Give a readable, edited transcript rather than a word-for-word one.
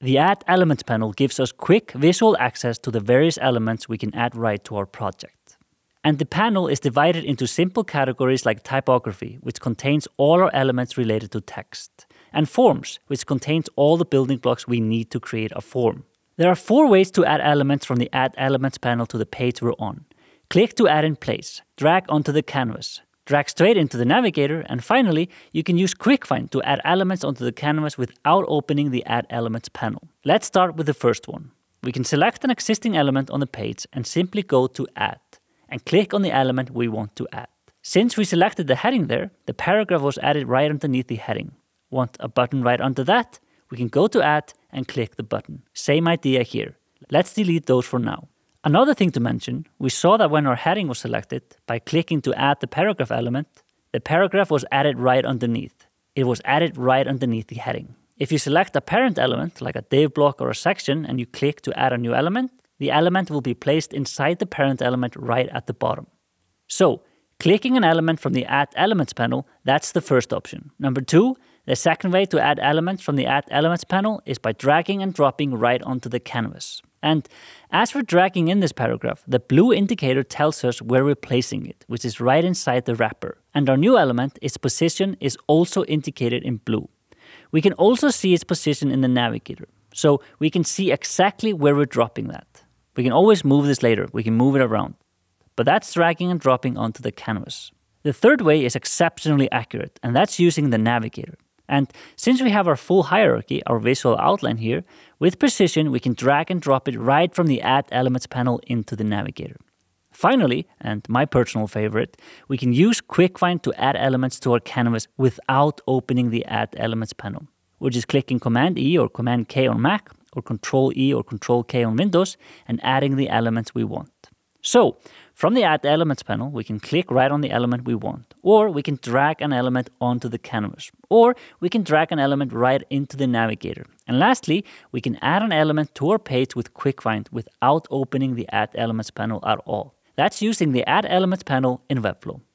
The Add Elements panel gives us quick visual access to the various elements we can add right to our project. And the panel is divided into simple categories like typography, which contains all our elements related to text, and forms, which contains all the building blocks we need to create a form. There are 4 ways to add elements from the Add Elements panel to the page we're on. Click to add in place, drag onto the canvas, drag straight into the Navigator, and finally, you can use Quick Find to add elements onto the canvas without opening the Add Elements panel. Let's start with the first one. We can select an existing element on the page and simply go to Add, and click on the element we want to add. Since we selected the heading there, the paragraph was added right underneath the heading. Want a button right under that? We can go to Add and click the button. Same idea here. Let's delete those for now. Another thing to mention, we saw that when our heading was selected, by clicking to add the paragraph element, the paragraph was added right underneath. It was added right underneath the heading. If you select a parent element, like a div block or a section, and you click to add a new element, the element will be placed inside the parent element right at the bottom. So, clicking an element from the Add Elements panel, that's the first option. Number 2, the second way to add elements from the Add Elements panel is by dragging and dropping right onto the canvas. And as we're dragging in this paragraph, the blue indicator tells us where we're placing it, which is right inside the wrapper. And our new element, its position, is also indicated in blue. We can also see its position in the Navigator, so we can see exactly where we're dropping that. We can always move this later, we can move it around. But that's dragging and dropping onto the canvas. The third way is exceptionally accurate, and that's using the Navigator. And since we have our full hierarchy, our visual outline here, with precision we can drag and drop it right from the Add Elements panel into the Navigator. Finally, and my personal favorite, we can use Quick Find to add elements to our canvas without opening the Add Elements panel. We're just clicking Command E or Command K on Mac, or Control E or Control K on Windows, and adding the elements we want. So, from the Add Elements panel, we can click right on the element we want, or we can drag an element onto the canvas, or we can drag an element right into the Navigator. And lastly, we can add an element to our page with Quick Find without opening the Add Elements panel at all. That's using the Add Elements panel in Webflow.